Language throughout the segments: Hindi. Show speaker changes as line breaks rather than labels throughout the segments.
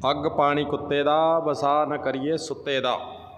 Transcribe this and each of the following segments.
अग पानी कुत्ते दा वसा न करिए सुत्ते दा।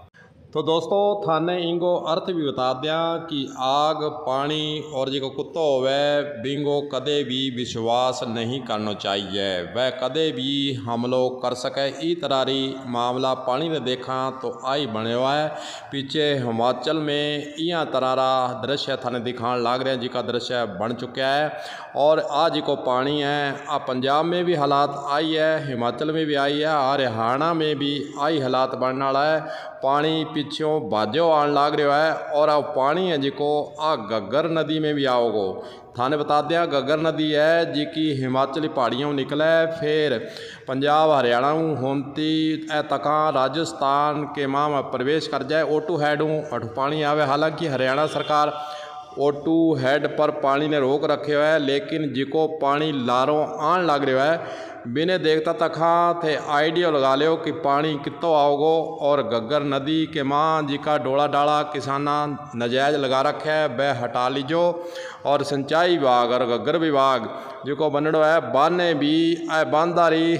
तो दोस्तों थाने इंगो अर्थ भी बता दिया कि आग पानी और जो कुत्ता होवे बिंगो कदे भी विश्वास नहीं करना चाहिए, वह कदे भी हमलो कर सके। ई तरारी मामला पानी ने देखा तो आई बने हुआ है। पीछे हिमाचल में इं तरारा दृश्य थाने दिखाने लग रहे हैं, जिसका दृश्य बन चुका है। और आज को पानी है आ पंजाब में भी हालात आई है, हिमाचल में भी आई है, हरियाणा में भी आई हालात बनने वाला है। पानी पिछों बाजो आन लग रहा है और आ पानी है जिको आ गग्गर नदी में भी आओगो। थाने बता दिया गग्गर नदी है जिकी हिमाचली पहाड़ियों निकले फिर पंजाब हरियाणा होती तका राजस्थान के माँ में प्रवेश कर जाए। ओटू हैड अठू पानी आवे। हालांकि हरियाणा सरकार ओटू हेड पर पानी ने रोक रखे हुआ है, लेकिन जिको पानी लारों आन लग रहा है बिने देखता तखा थे आइडिया लगा लियो कि पानी कितो आओगो। और गग्गर नदी के माँ जिका डोला डाला किसाना नजायज लगा रखे है वह हटा लीजो। और सिंचाई विभाग और गग्गर विभाग जिको बनड़ो है बाने भी बांधारी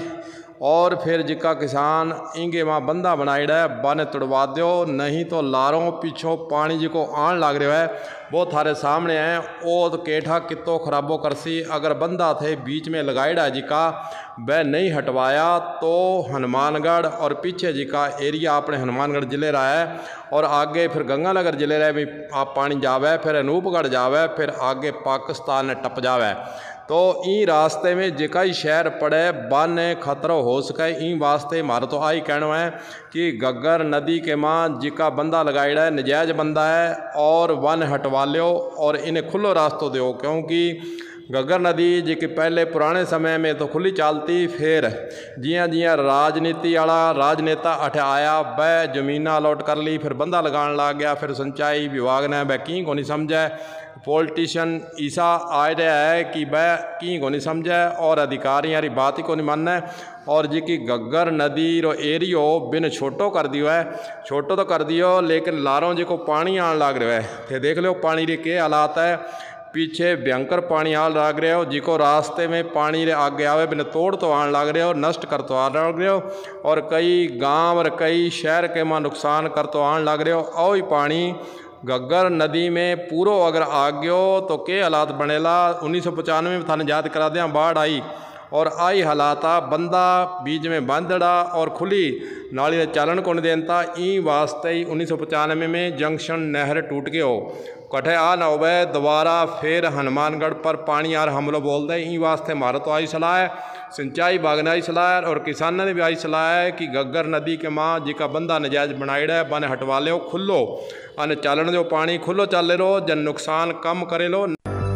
और फिर जिका किसान इंगे वहाँ बंदा बनाईड़ा है बाने तुड़वा दो, नहीं तो लारों पीछों पानी जिको आन लग रहा है वो थारे सामने है। ओ तो केठा कितो खराबो करसी। अगर बंदा थे बीच में लगाईड़ा जिका वह नहीं हटवाया तो हनुमानगढ़ और पीछे जिका एरिया अपने हनुमानगढ़ जिले रहा है और आगे फिर गंगानगर जिले रहे भी आप पानी जावे, फिर अनूपगढ़ जावे, फिर आगे पाकिस्तान टप जावे। तो ई रास्ते में जिका ही शहर पड़े बाने खतरो हो सके। ई वास्ते मारो तो आई कहना है कि गग्गर नदी के माँ जिका बंदा लगाईड़ा है नजायज बंदा है और वन हटवा लो और इन्हें खुलो रास्तों दो, क्योंकि गग्गर नदी जी कि पहले पुराने समय में तो खुली चलती, फिर जियां जियां राजनीति वाला राजनेता अठ आया वह जमीन अलॉट कर ली, फिर बंदा लगान लग गया। फिर सिंचाई विभाग ने वह की को नहीं समझे, पॉलिटिशियन ऐसा आ रहा है कि वह की को नहीं समझे और अधिकारी यारी बात ही को नहीं मानना और जी की गग्गर नदी रो एरियो बिन छोटो कर दियो है। छोटो तो कर दियो लेकिन लारों जी को पानी आन लग रहा है। थे देख लो पानी रे के हालात है, पीछे भयंकर पानी आल लग रहे हो जिको रास्ते में पानी रे आगे आवे बिन तोड़ तो आन लग रहे हो, नष्ट कर तो आन लग रहे हो और कई गांव और कई शहर के मां नुकसान कर तो आन लग रहे हो। और पानी गग्गर नदी में पूरो अगर आ गयो तो के हालात बनेला। 1995 में थाने याद करा दें बाढ़ आई और आई हालात बंदा बीच में बांधड़ा और खुली नाली ने चालन को नहीं देता। ई वास्ते ही 1995 में जंक्शन नहर टूट गयो, कठे आ ना होवे दोबारा फिर हनुमानगढ़ पर पानी आर हमलो बोल दे। ई वास्ते मारो तो आई सलाह है, सिंचाई विभाग ने आई सलाह है और किसानों ने भी आई सलाह है कि गग्गर नदी के माँ जिका बंदा नजायज बनाईड़ा है बने हटवा लो खुलो अने चालन दो पानी खुलो चल लो जन नुकसान कम करे लो।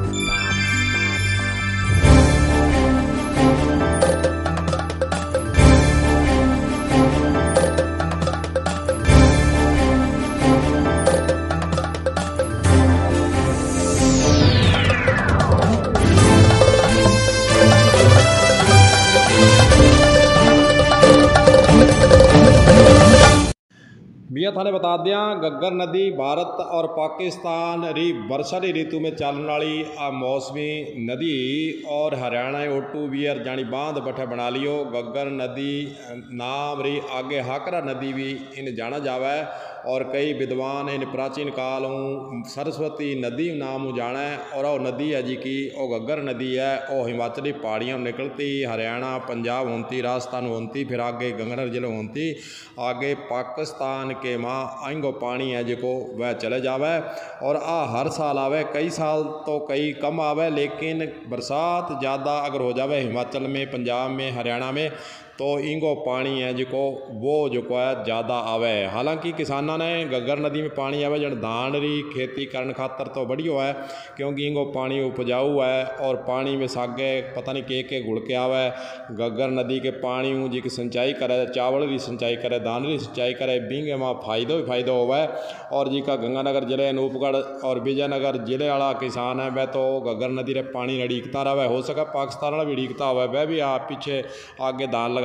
भैया थाने बता दिया गग्गर नदी भारत और पाकिस्तान री वर्षा ऋतु में चलने वाली आ मौसमी नदी और हरियाणा ओटू बियर जानी बांध बठे बना लियो। गग्गर नदी नाम री आगे हाकरा नदी भी इन जाना जावे और कई विद्वान इन प्राचीन काल सरस्वती नदी नाम जाना है। और वो नदी है जी की वो गग्गर नदी है, वो हिमाचली पहाड़ियों निकलती हरियाणा पंजाब होती राजस्थान होती फिर आगे गंगानगर जिले होती आगे पाकिस्तान के माँ आएंगो पानी है जिको वह चले जावे। और आ हर साल आवे, कई साल तो कई कम आवे, लेकिन बरसात ज़्यादा अगर हो जावे हिमाचल में पंजाब में हरियाणा में तो इंगो पानी है जिको वो जो है ज़्यादा आवे। हालांकि किसानों ने गग्गर नदी में पानी आवे जन धान री खेती करने खातर तो बढ़िया है, क्योंकि इंगो पानी उपजाऊ है और पानी में सागे पता नहीं के गुड़ के आवे। गग्गर नदी के पानी जी की सिंचाई करे, चावल की सिंचाई करे, धान की सिंचाई करे, बिंगे में फायदो ही फायदो होवे। और जी का गंगानगर जिले अनूपगढ़ और विजयनगर जिले वाला किसान है वह तो गग्गर नदी रे पानी अड़ीकता रहे, हो सके पाकिस्तान वाला भी अड़ीकता हुआ वह भी आप पीछे आगे धान लगा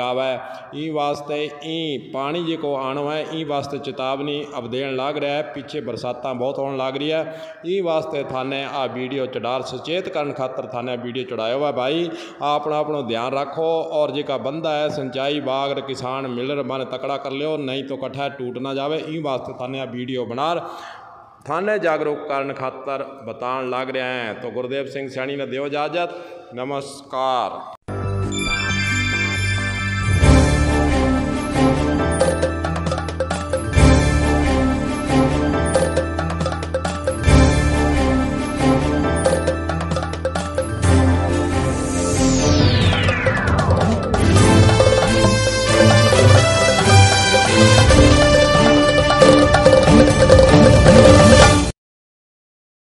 लगावे। ई वास्ते ई पानी जो आना है ई वास्ते चेतावनी अब देन लग रहा है। पिछे बरसात बहुत होने लग रही है, ई वास्ते थाने आ वीडियो चढ़ा सचेत करने खातर थाने वीडियो चढ़ाया हुआ। भाई अपना ध्यान रखो और जो बंदा है सिंचाई बाग किसान मिलर बन तकड़ा कर लियो, नहीं तो कट्ठा टूट ना जाए। ई वास्ते थाने आ वीडियो बना थाने जागरूक करने खातर बतान लग रहे हैं। तो गुरदेव सिंह सैनी ने दियो इजाजत। नमस्कार।